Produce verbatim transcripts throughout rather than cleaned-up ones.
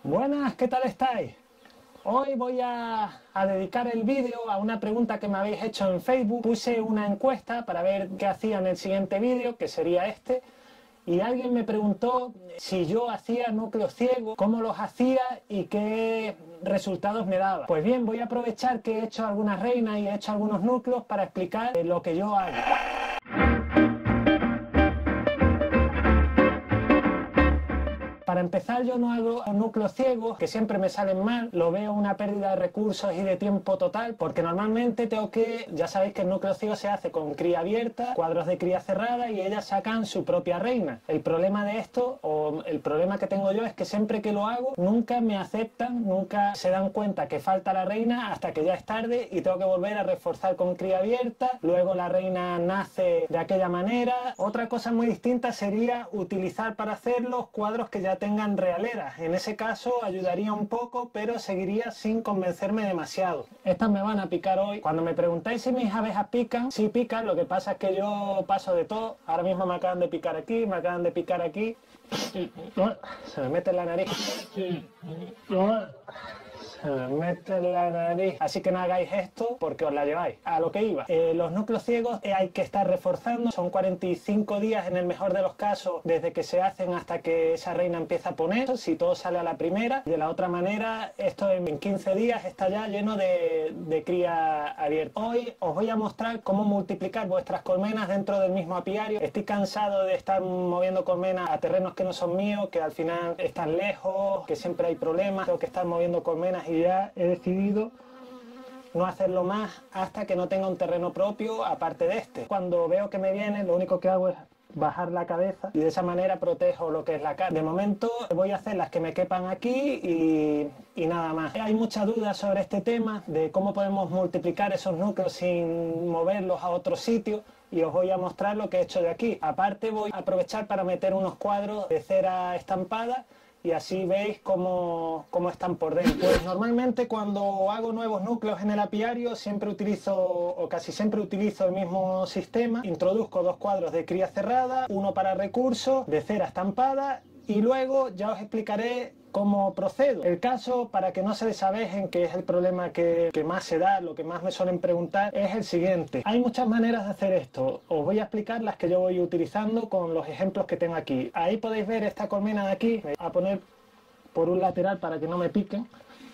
Buenas, ¿qué tal estáis? Hoy voy a, a dedicar el vídeo a una pregunta que me habéis hecho en Facebook. Puse una encuesta para ver qué hacía en el siguiente vídeo, que sería este, y alguien me preguntó si yo hacía núcleos ciegos, cómo los hacía y qué resultados me daba. Pues bien, voy a aprovechar que he hecho algunas reinas y he hecho algunos núcleos para explicar lo que yo hago. Para empezar, yo no hago núcleos ciegos, que siempre me salen mal, lo veo una pérdida de recursos y de tiempo total, porque normalmente tengo que, ya sabéis que el núcleo ciego se hace con cría abierta, cuadros de cría cerrada y ellas sacan su propia reina. El problema de esto, o el problema que tengo yo, es que siempre que lo hago, nunca me aceptan, nunca se dan cuenta que falta la reina hasta que ya es tarde y tengo que volver a reforzar con cría abierta, luego la reina nace de aquella manera. Otra cosa muy distinta sería utilizar para hacerlo cuadros que ya tengan realeras. En ese caso ayudaría un poco, pero seguiría sin convencerme demasiado. Estas me van a picar hoy. Cuando me preguntáis si mis abejas pican, sí pican, lo que pasa es que yo paso de todo. Ahora mismo me acaban de picar aquí, me acaban de picar aquí. Se me mete en la nariz. Se me mete en la nariz. Así que no hagáis esto porque os la lleváis. A lo que iba. Eh, los núcleos ciegos eh, hay que estar reforzando. Son cuarenta y cinco días en el mejor de los casos desde que se hacen hasta que esa reina empieza a poner. Si todo sale a la primera. De la otra manera, esto en quince días está ya lleno de, de cría abierta. Hoy os voy a mostrar cómo multiplicar vuestras colmenas dentro del mismo apiario. Estoy cansado de estar moviendo colmenas a terrenos que no son míos, que al final están lejos, que siempre hay problemas. Tengo que estar moviendo colmenas y ya he decidido no hacerlo más hasta que no tenga un terreno propio aparte de este. Cuando veo que me viene, lo único que hago es bajar la cabeza y de esa manera protejo lo que es la cara. De momento voy a hacer las que me quepan aquí y, y nada más. Hay muchas dudas sobre este tema de cómo podemos multiplicar esos núcleos sin moverlos a otro sitio. Y os voy a mostrar lo que he hecho de aquí. Aparte voy a aprovechar para meter unos cuadros de cera estampada y así veis cómo, cómo están por dentro. Pues normalmente cuando hago nuevos núcleos en el apiario siempre utilizo, o casi siempre utilizo el mismo sistema. Introduzco dos cuadros de cría cerrada, uno para recursos, de cera estampada, y luego ya os explicaré cómo procedo. El caso, para que no se desabejen, que es el problema que, que más se da, lo que más me suelen preguntar, es el siguiente. Hay muchas maneras de hacer esto. Os voy a explicar las que yo voy utilizando con los ejemplos que tengo aquí. Ahí podéis ver esta colmena de aquí. Me voy a poner por un lateral para que no me piquen.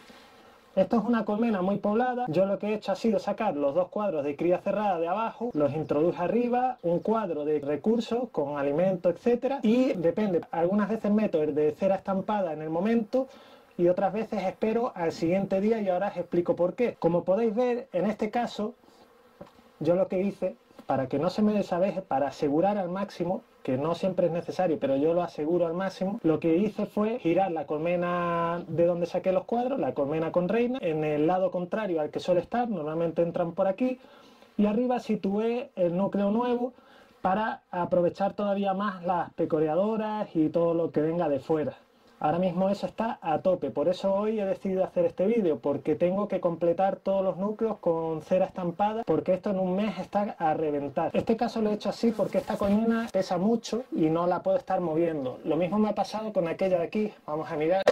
Esto es una colmena muy poblada. Yo lo que he hecho ha sido sacar los dos cuadros de cría cerrada de abajo, los introduje arriba, un cuadro de recursos con alimento, etcétera. Y depende, algunas veces meto el de cera estampada en el momento y otras veces espero al siguiente día y ahora os explico por qué. Como podéis ver, en este caso, yo lo que hice, para que no se me desabeje, para asegurar al máximo, que no siempre es necesario, pero yo lo aseguro al máximo, lo que hice fue girar la colmena de donde saqué los cuadros, la colmena con reina, en el lado contrario al que suele estar, normalmente entran por aquí, y arriba situé el núcleo nuevo para aprovechar todavía más las pecoreadoras y todo lo que venga de fuera. Ahora mismo eso está a tope, por eso hoy he decidido hacer este vídeo, porque tengo que completar todos los núcleos con cera estampada, porque esto en un mes está a reventar. Este caso lo he hecho así porque esta colmena pesa mucho y no la puedo estar moviendo. Lo mismo me ha pasado con aquella de aquí, vamos a mirar.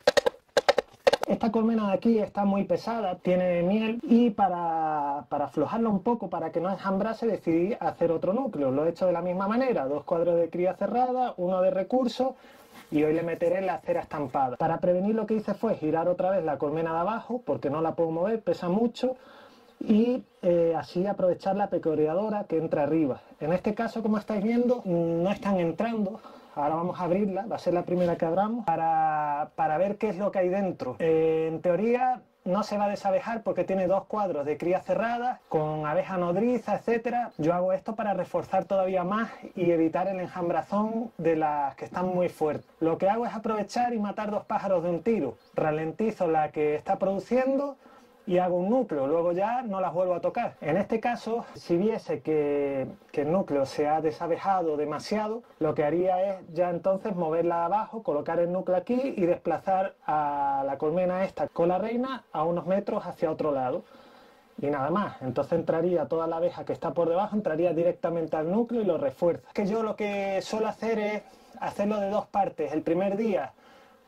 Esta colmena de aquí está muy pesada, tiene miel y para, para aflojarla un poco, para que no enjambrase, decidí hacer otro núcleo. Lo he hecho de la misma manera, dos cuadros de cría cerrada, uno de recursos, y hoy le meteré la cera estampada. Para prevenir, lo que hice fue girar otra vez la colmena de abajo, porque no la puedo mover, pesa mucho, y eh, así aprovechar la pecoreadora que entra arriba. En este caso, como estáis viendo, no están entrando. Ahora vamos a abrirla, va a ser la primera que abramos, para, para ver qué es lo que hay dentro. Eh, en teoría no se va a desabejar porque tiene dos cuadros de cría cerrada, con abeja nodriza, etcétera. Yo hago esto para reforzar todavía más y evitar el enjambrazón de las que están muy fuertes. Lo que hago es aprovechar y matar dos pájaros de un tiro. Ralentizo la que está produciendo y hago un núcleo, luego ya no las vuelvo a tocar. En este caso, si viese que, que el núcleo se ha desabejado demasiado, lo que haría es ya entonces moverla abajo, colocar el núcleo aquí y desplazar a la colmena esta con la reina a unos metros hacia otro lado. Y nada más, entonces entraría toda la abeja que está por debajo, entraría directamente al núcleo y lo refuerza. Que yo lo que suelo hacer es hacerlo de dos partes. El primer día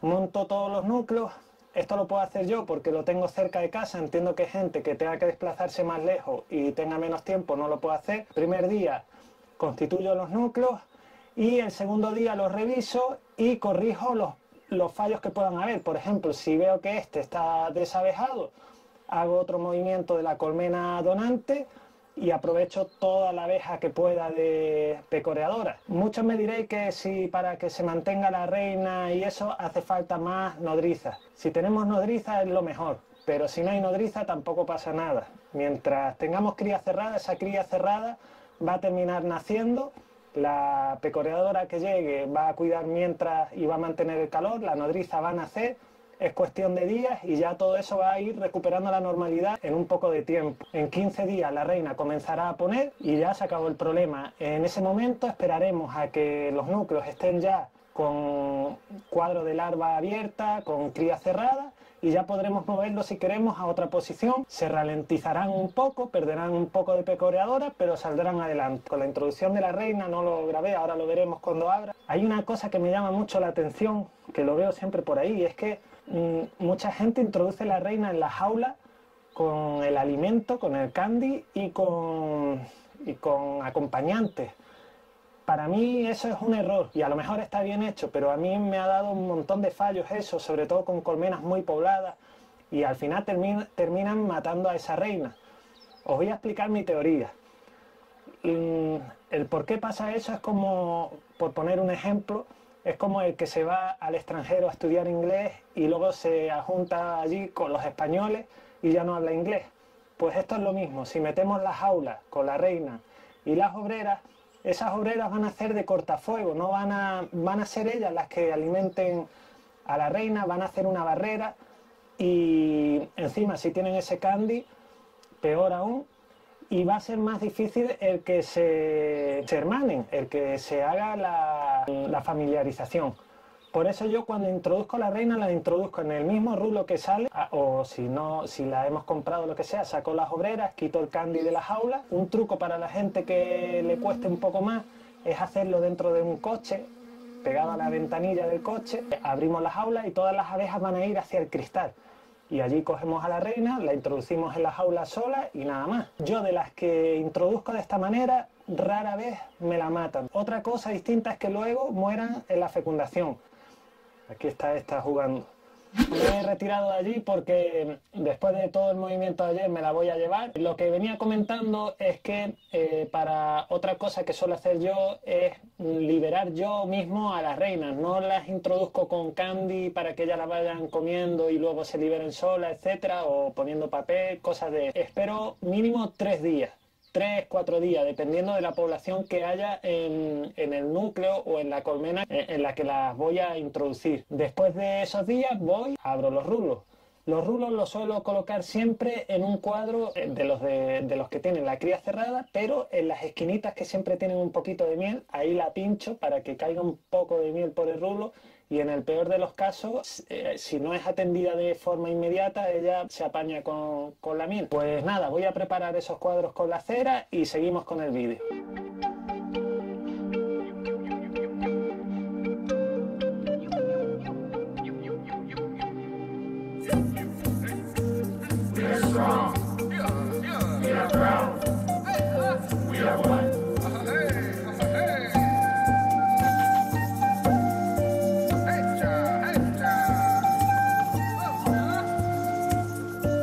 monto todos los núcleos. Esto lo puedo hacer yo porque lo tengo cerca de casa. Entiendo que gente que tenga que desplazarse más lejos y tenga menos tiempo no lo puede hacer. Primer día constituyo los núcleos y el segundo día los reviso y corrijo los, los fallos que puedan haber. Por ejemplo, si veo que este está desabejado, hago otro movimiento de la colmena donante y aprovecho toda la abeja que pueda de pecoreadora. Muchos me diréis que si para que se mantenga la reina y eso hace falta más nodriza. Si tenemos nodriza es lo mejor, pero si no hay nodriza tampoco pasa nada. Mientras tengamos cría cerrada, esa cría cerrada va a terminar naciendo, la pecoreadora que llegue va a cuidar mientras y va a mantener el calor, la nodriza va a nacer. Es cuestión de días y ya todo eso va a ir recuperando la normalidad en un poco de tiempo. En quince días la reina comenzará a poner y ya se acabó el problema. En ese momento esperaremos a que los núcleos estén ya con cuadro de larva abierta, con cría cerrada, y ya podremos moverlos si queremos a otra posición. Se ralentizarán un poco, perderán un poco de pecoreadora, pero saldrán adelante. Con la introducción de la reina no lo grabé, ahora lo veremos cuando abra. Hay una cosa que me llama mucho la atención, que lo veo siempre por ahí, y es que mucha gente introduce la reina en la jaula con el alimento, con el candy y con, y con acompañantes. Para mí eso es un error y a lo mejor está bien hecho, pero a mí me ha dado un montón de fallos eso, sobre todo con colmenas muy pobladas, y al final termina, terminan matando a esa reina. Os voy a explicar mi teoría. El por qué pasa eso es como, por poner un ejemplo, es como el que se va al extranjero a estudiar inglés y luego se junta allí con los españoles y ya no habla inglés. Pues esto es lo mismo, si metemos las jaulas con la reina y las obreras, esas obreras van a ser de cortafuego, no van a, van a ser ellas las que alimenten a la reina, van a hacer una barrera y encima si tienen ese candy, peor aún. Y va a ser más difícil el que se, se hermanen, el que se haga la, la familiarización. Por eso yo cuando introduzco la reina la introduzco en el mismo rulo que sale, o si no, si la hemos comprado lo que sea, saco las obreras, quito el candy de la jaula. Un truco para la gente que le cueste un poco más es hacerlo dentro de un coche, pegado a la ventanilla del coche, abrimos la jaula y todas las abejas van a ir hacia el cristal. Y allí cogemos a la reina, la introducimos en la jaula sola y nada más. Yo de las que introduzco de esta manera, rara vez me la matan. Otra cosa distinta es que luego mueran en la fecundación. Aquí está esta jugando. Me he retirado de allí porque después de todo el movimiento de ayer me la voy a llevar. Lo que venía comentando es que eh, para otra cosa que suelo hacer yo es liberar yo mismo a las reinas. No las introduzco con candy para que ellas la vayan comiendo y luego se liberen solas, etcétera, o poniendo papel, cosas de... Espero mínimo tres días. Tres, cuatro días, dependiendo de la población que haya en, en el núcleo o en la colmena en, en la que las voy a introducir. Después de esos días voy, abro los rulos. Los rulos los suelo colocar siempre en un cuadro de los, de, de los que tienen la cría cerrada, pero en las esquinitas que siempre tienen un poquito de miel, ahí la pincho para que caiga un poco de miel por el rulo. Y en el peor de los casos, eh, si no es atendida de forma inmediata, ella se apaña con, con la miel. Pues nada, voy a preparar esos cuadros con la cera y seguimos con el vídeo.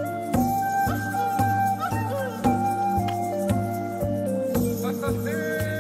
Hey!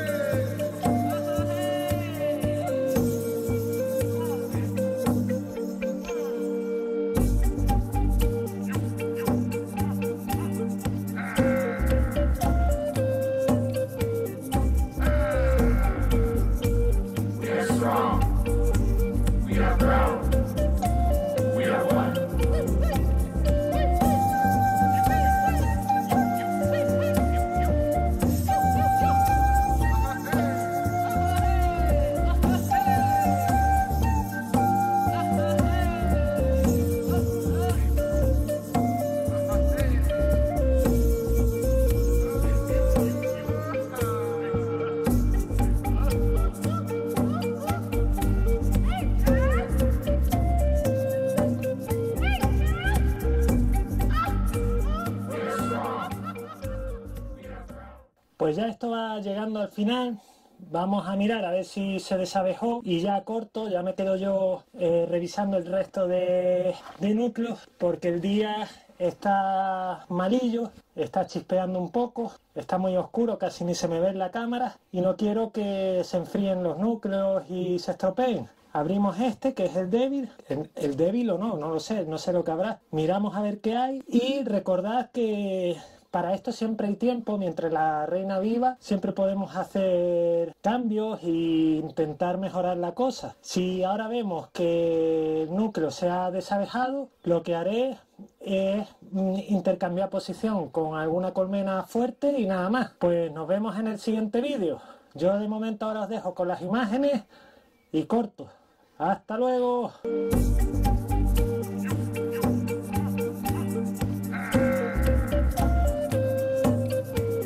Pues ya esto va llegando al final. Vamos a mirar a ver si se desabejó y ya corto, ya me quedo yo eh, revisando el resto de, de núcleos, porque el día está malillo, está chispeando un poco, está muy oscuro, casi ni se me ve en la cámara y no quiero que se enfríen los núcleos y se estropeen. Abrimos este, que es el débil, el, el débil o no, no lo sé, no sé lo que habrá. Miramos a ver qué hay y recordad que para esto siempre hay tiempo, mientras la reina viva, siempre podemos hacer cambios e intentar mejorar la cosa. Si ahora vemos que el núcleo se ha desabejado, lo que haré es intercambiar posición con alguna colmena fuerte y nada más. Pues nos vemos en el siguiente vídeo. Yo de momento ahora os dejo con las imágenes y corto. ¡Hasta luego!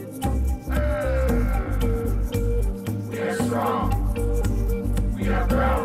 Strong. We are proud.